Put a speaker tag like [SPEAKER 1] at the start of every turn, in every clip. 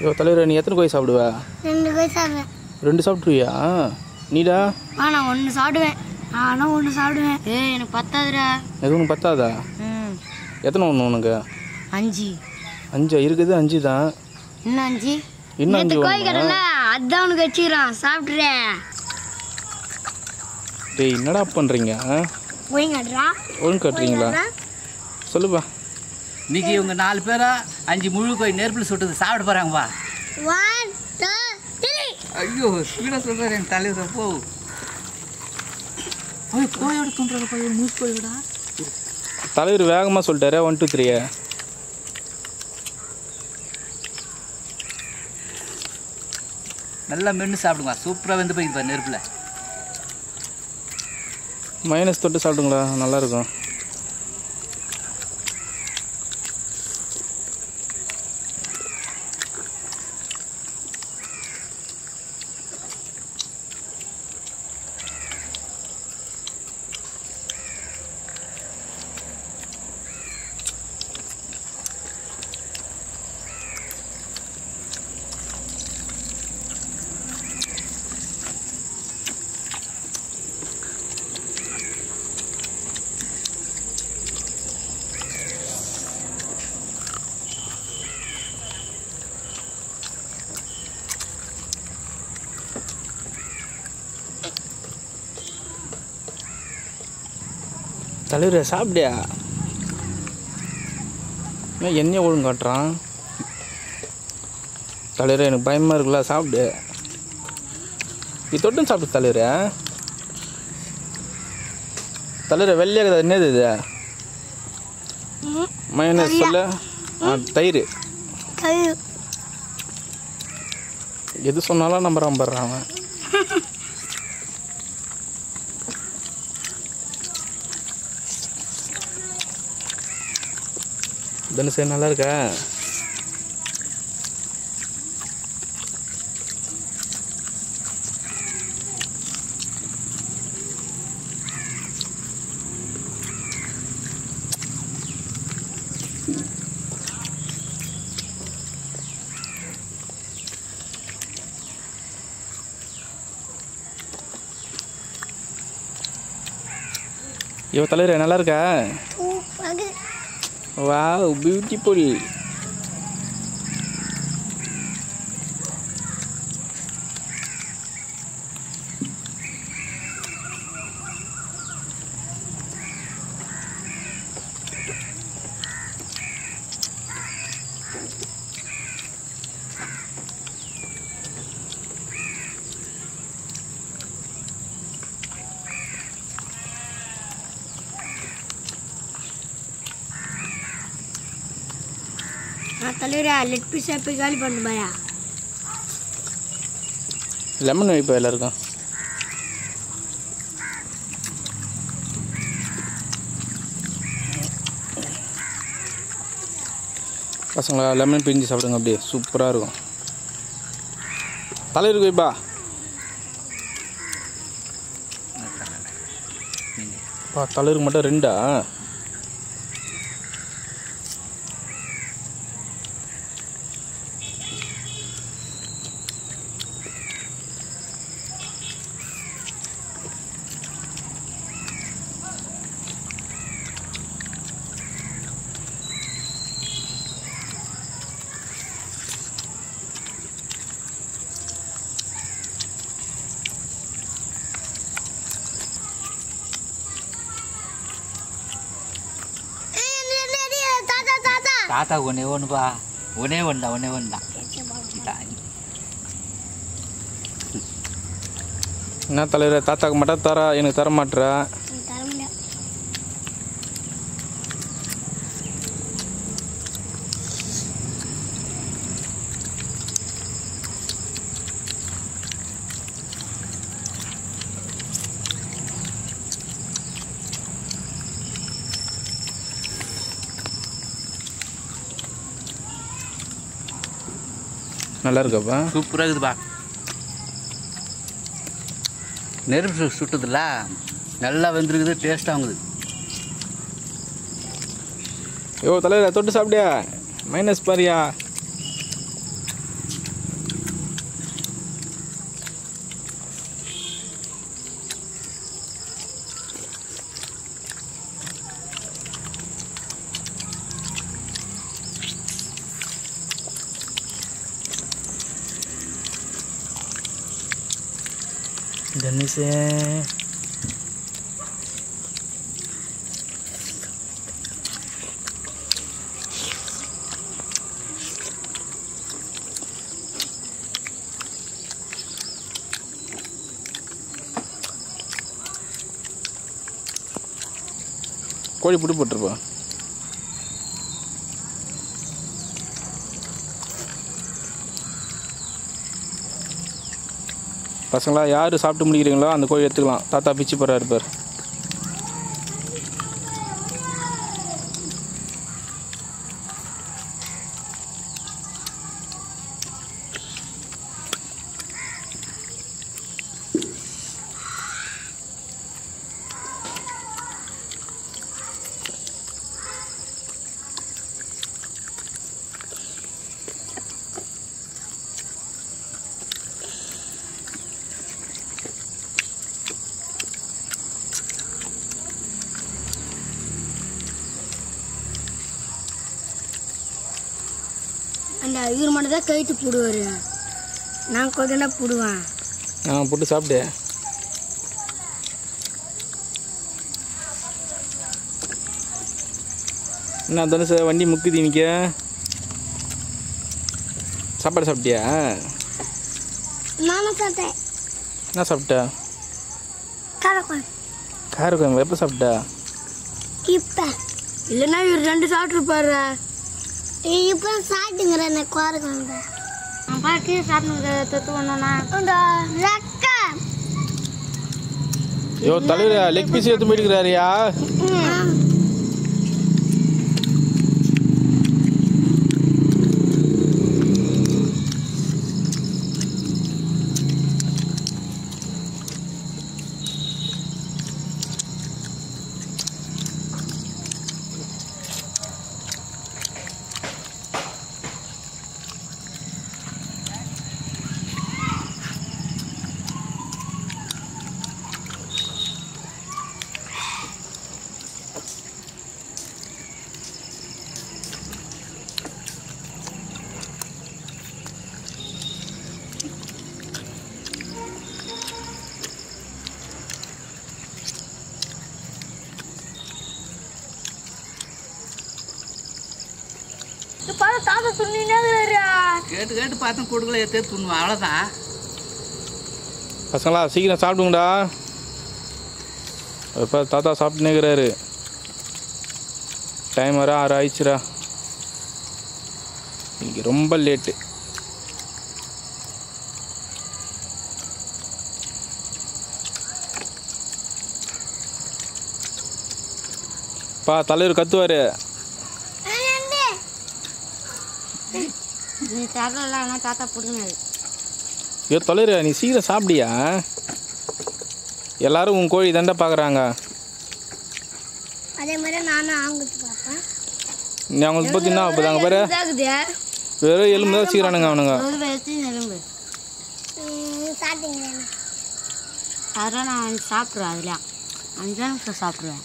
[SPEAKER 1] யோ தலைவர், நீ எத்தனை கோழி சாப்பிடுவ?
[SPEAKER 2] 2 கோழி சாப்பிடுவேன்.
[SPEAKER 1] 2 சாப்பிட்ருவியா? நீடா?
[SPEAKER 2] நான் 1 சாப்பிடுவேன். நானும் 1 சாப்பிடுவேன். எனக்கு பத்தாதுடா.
[SPEAKER 1] எது உனக்கு பத்தாதா? எத்தனை ஒன்று உனக்கு?
[SPEAKER 2] 5.
[SPEAKER 1] 5 இருக்குது, 5 தான்.
[SPEAKER 2] இன்னும் 5.
[SPEAKER 1] இன்னும் 5
[SPEAKER 2] கோழி கடல அதான் உனக்கு வச்சுக்கிறான், சாப்பிட்றேன்.
[SPEAKER 1] டேய், என்னடா பண்ணுறீங்க?
[SPEAKER 2] ஒழுங்கு கட்டுறா.
[SPEAKER 1] ஒழுங்கு கட்டுறீங்களா? சொல்லுப்பா.
[SPEAKER 3] இன்னைக்கு இவங்க 4 பேரா 5 முழு கோழி நெருப்பில் சுட்டது சாப்பிட போகிறாங்கப்பா.
[SPEAKER 2] 1 2 3.
[SPEAKER 3] ஐயோ, ஸ்பீடாக சொல்கிறாரு என் தலைவர். போ கோயோட தூண்டுறப்பா, மூச்சு கோயோடா.
[SPEAKER 1] தலைவர் வேகமாக சொல்லிட்டாரு. 1 2 3.
[SPEAKER 3] நல்லா மென்று சாப்பிடுங்க. சூப்பராக வெந்து போய்க்குப்பா நெருப்பில்.
[SPEAKER 1] மைனஸ் தொட்டு சாப்பிடுங்களா, நல்லாயிருக்கும். தலைவர் சாப்பிட்டியா? என்னைய ஒழுங்கு காட்டுறான் தலைவர். எனக்கு பயமாக இருக்குல்ல, சாப்பிடு. நீ தொட்டும் சாப்பிடு தலைவர். தலைவர் வெள்ளையாக என்னது இது? மைனஸ் சொல்ல. தயிர். எது சொன்னாலும் நம்புறான் அவன். தனுஷ் நல்லா இருக்கா? ஐயோ தலைவர், நல்லா இருக்கா? Wow, beautiful.
[SPEAKER 2] தலைவரா, லெட் பீஸ் போய் காலி பண்ணு பாயா.
[SPEAKER 1] லெமன் வைப்பா எல்லாருக்கும். பசங்களா, லெமன் பிரிஞ்சு சாப்பிடுங்க, அப்படியே சூப்பராக இருக்கும். தலைவருக்கு வைப்பா. தலைவருக்கு மட்டும் 2.
[SPEAKER 3] தாத்தா ஒன்னே ஒன்றுப்பா. ஒன்னே ஒன்று தான்.
[SPEAKER 1] என்ன தலைவர், தாத்தாக்கு மட்டும் தர, எனக்கு தர மாட்டேற. நல்லா இருக்காப்பா?
[SPEAKER 3] சூப்பராக இருக்குதுப்பா. நெருப்பு சுட்டுதுல நல்லா வெந்துருக்குது, டேஸ்ட்டாகுது.
[SPEAKER 1] யோ தலைவர், தொட்டு சாப்பிட்டியா? மைனஸ் பாரியா? தனுஷே கோழி புட்டு போட்டுருப்பா. பசங்களா யார் சாப்பிட்டு முடிக்கிறீங்களோ அந்த கோழி எடுத்துக்கலாம். தாத்தா பிச்சு போடுறாரு பார்.
[SPEAKER 2] அந்த இவர் மட்டும் தான் கழித்து போடுவார். நான் கொஞ்சம் தான் போடுவேன்.
[SPEAKER 1] போட்டு சாப்பிடு. என்ன தனுஷ வண்டி முக்குது நிற்க. சாப்பாடு சாப்பிட்டியா?
[SPEAKER 2] நானும் சாப்பிட்டேன்.
[SPEAKER 1] என்ன சாப்பிட்ட?
[SPEAKER 2] காரக்குழம்பு.
[SPEAKER 1] காரக்குழம்பு எப்போ சாப்பிட்டா?
[SPEAKER 2] இப்போ இல்லைன்னா இவர் 2 சாப்பிட்ருப்பாரு. இப்போ சாப்பிட்டுங்கிறேன் காரக்குழம்பு. பாட்டி சாப்பிடுங்க தொத்து ஒன்றுனா இந்த ரெக்கை.
[SPEAKER 1] ஐயோ தலைவர் லெக் பீஸ் எடுத்து போயிட்டுக்கிறாரியா?
[SPEAKER 2] தாத்தா சொன்னீங்க
[SPEAKER 3] கேட்டு கேட்டு பார்த்தேன் கொடுக்கல எடுத்து துண்ணுவேன் அவ்வளோதான்.
[SPEAKER 1] பசங்களா சீக்கிரம் சாப்பிடுங்கடா. இப்போ தாத்தா சாப்பிட்டுனேக்கிறாரு. டைம் வர 6 ஆயிடுச்சுரா. இன்னைக்கு ரொம்ப லேட்டு. தலைவர் கத்துவார்.
[SPEAKER 2] நீ சாப்பிடலாம். தாத்தா பிடிக்காது.
[SPEAKER 1] ஐயோ தலைவர் நீ சீக்கிரம் சாப்பிடியா? எல்லாரும் உன் கோழி தாண்டா பார்க்குறாங்க.
[SPEAKER 2] அதே மாதிரி நானும் ஆங்கிட்டு பார்ப்பேன்.
[SPEAKER 1] நீ அவங்களுக்கு பார்த்தீங்கன்னா அப்போ தாங்க பாரு வெறும் எலும்பு தான் சீக்கிரானுங்க அவனுங்க.
[SPEAKER 2] எலும்பு சாப்பிட்டீங்க. அதெல்லாம் நான் சாப்பிட்ருவேன். அதில் 5 நிமிஷம் சாப்பிடுவேன்.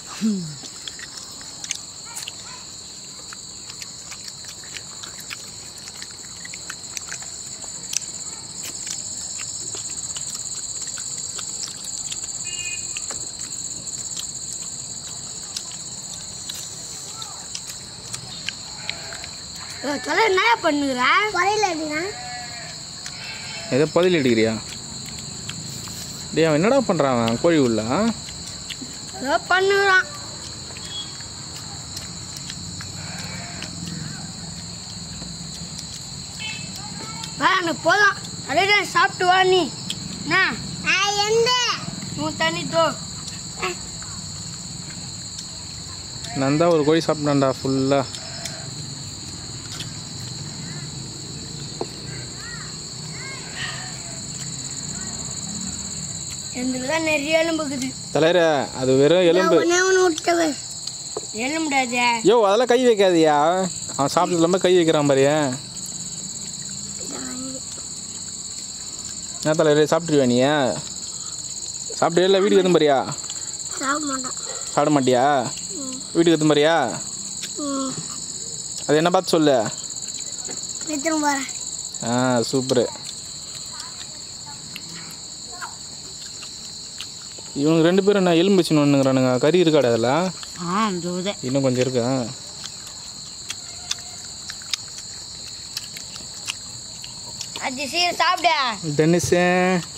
[SPEAKER 2] சொல்ல என்ன பண்ணுகிறா? புதையில அடிக்கிறான்.
[SPEAKER 1] ஏதோ புதையில அடிக்கிறியா? டே அவன் என்னடா பண்ணுறான் அவன் கோழி உள்ள?
[SPEAKER 2] ஏதோ பண்ணுகிறான். போதும் அப்படியே சாப்பிட்டு வா. நீ எந்த உன் தண்ணி தோ.
[SPEAKER 1] நான் தான் ஒரு கோழி சாப்பிட்டான்டா ஃபுல்லாக.
[SPEAKER 2] எங்களுக்குதான் நிறைய எலும்புக்குது
[SPEAKER 1] தலைவர. அது வெறும் எலும்பு.
[SPEAKER 2] எலும்புடாது.
[SPEAKER 1] யோ அதெல்லாம் கை வைக்காதியா. அவன் சாப்பிட்டது இல்லாமல் கை வைக்கிறான் பாரியா. என்ன தலைவர் சாப்பிட்ருவியா நீ? சாப்பிட்றியா இல்லை வீட்டுக்கு எதுவும் பாரியா? சாப்பிட மாட்டியா? வீட்டுக்கு எதுவும் பாரியா? அது என்ன பார்த்து சொல்லு. சூப்பரு. இவங்க 2 பேரும் என்ன எலும்பு வச்சுன்னு ஒன்றுங்கிறானுங்க. கறி இருக்காடா அதில்? இன்னும் கொஞ்சம் இருக்கா?
[SPEAKER 2] அது சீர் சாப்பிட
[SPEAKER 1] தனுஷ்